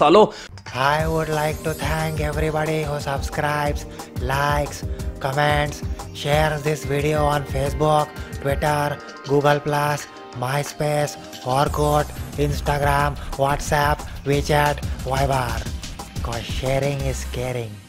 सालो। I would like to thank everybody who subscribes, likes, comments, shares this video on Facebook, Twitter, Google+, MySpace, Orkut, Instagram, WhatsApp, WeChat, Viber. Cause sharing is caring.